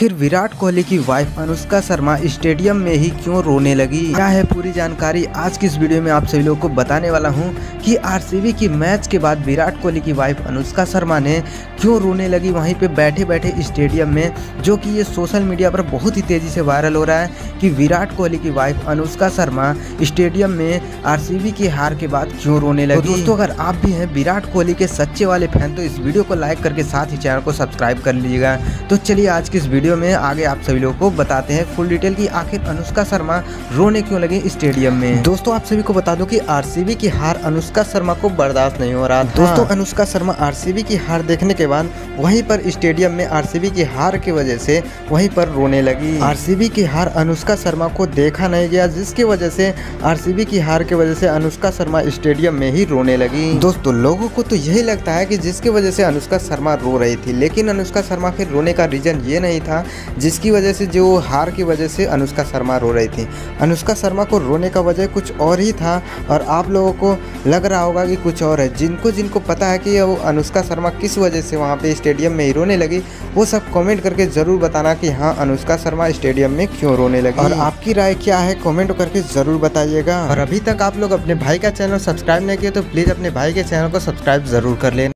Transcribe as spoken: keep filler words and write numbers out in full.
आखिर विराट कोहली की wife Anushka Sharma stadium में ही क्यों रोने लगी, क्या है पूरी जानकारी आज की इस वीडियो में आप सभी लोगों को बताने वाला हूं कि आरसीबी की मैच के बाद विराट कोहली की वाइफ अनुष्का शर्मा ने क्यों रोने लगी वहीं पे बैठे बैठे स्टेडियम में, जो कि ये सोशल मीडिया पर बहुत ही तेजी से वायरल हो रहा है कि विराट कोहली की वाइफ अनुष्का शर्मा स्टेडियम में आरसीबी की हार के बाद क्यों रोने लगी। तो दोस्तों अगर आप भी हैं विराट कोहली के सच्चे वाले फैन तो इस वीडियो को लाइक करके साथ ही चैनल को सब्सक्राइब कर लीजिएगा। तो चलिए आज की इस वीडियो में आगे आप सभी लोगों को बताते हैं फुल डिटेल की आखिर अनुष्का शर्मा रोने क्यों लगी स्टेडियम में। दोस्तों आप सभी को बता दूं कि आरसीबी की हार अनुष्का शर्मा को बर्दाश्त नहीं हो रहा। दोस्तों अनुष्का शर्मा आरसीबी की हार देखने के बाद वहीं पर स्टेडियम में आरसीबी की हार की वजह से वहीं पर रोने लगी। आरसीबी की हार अनुष्का शर्मा को देखा नहीं गया, जिसकी वजह से आरसीबी की हार की वजह से अनुष्का शर्मा स्टेडियम में ही रोने लगी। दोस्तों लोगों को तो यही लगता है कि जिसकी वजह से अनुष्का शर्मा रो रही थी, लेकिन अनुष्का शर्मा के रोने का रीजन ये नहीं था जिसकी वजह से जो हार की वजह से अनुष्का शर्मा रो रही थी। अनुष्का शर्मा को रोने का वजह कुछ और ही था और आप लोगों को लग रहा होगा कि कुछ और है। जिनको जिनको पता है कि वो अनुष्का शर्मा किस वजह से वहाँ पे स्टेडियम में ही रोने लगी, वो सब कमेंट करके ज़रूर बताना कि हाँ अनुष्का शर्मा स्टेडियम में क्यों रोने लगी और आपकी राय क्या है कमेंट करके ज़रूर बताइएगा। और अभी तक आप लोग अपने भाई का चैनल सब्सक्राइब नहीं किए तो प्लीज़ अपने भाई के चैनल को सब्सक्राइब ज़रूर कर लेना।